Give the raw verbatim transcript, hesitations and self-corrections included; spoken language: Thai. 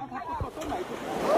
ทักกดต้นไหน